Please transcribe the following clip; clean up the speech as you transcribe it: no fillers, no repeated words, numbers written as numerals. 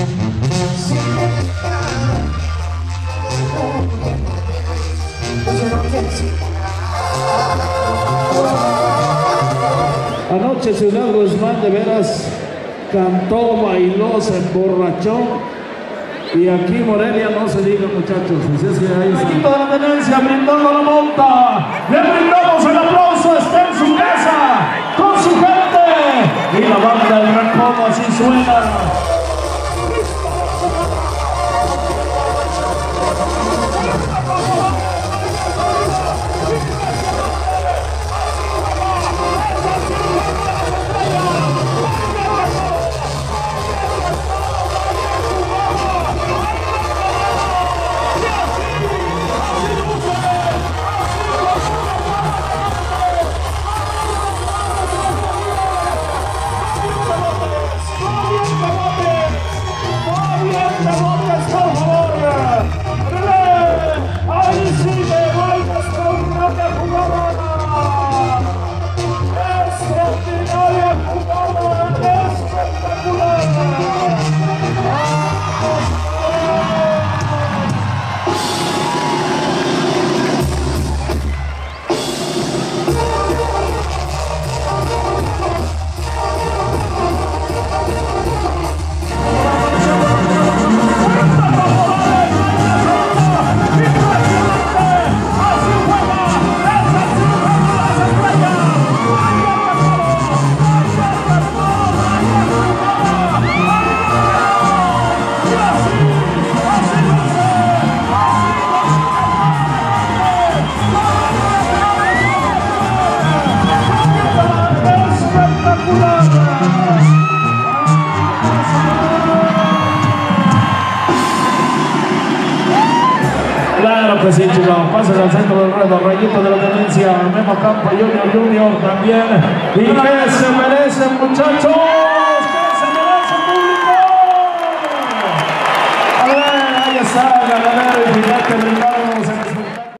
Anoche Ciudad Guzmán de veras cantó, bailó, se emborrachó. Y aquí Morelia no se diga, muchachos. Así es que ahí está. Equipo de la tenencia brindando la monta. Le brindamos el aplauso, está en su casa, con su gente. Y la banda del Recodo así suena. Claro que sí, chicos. Pasen al centro del ruedo. Rayito de la tenencia. Memo Campo Junior también. Y que se merece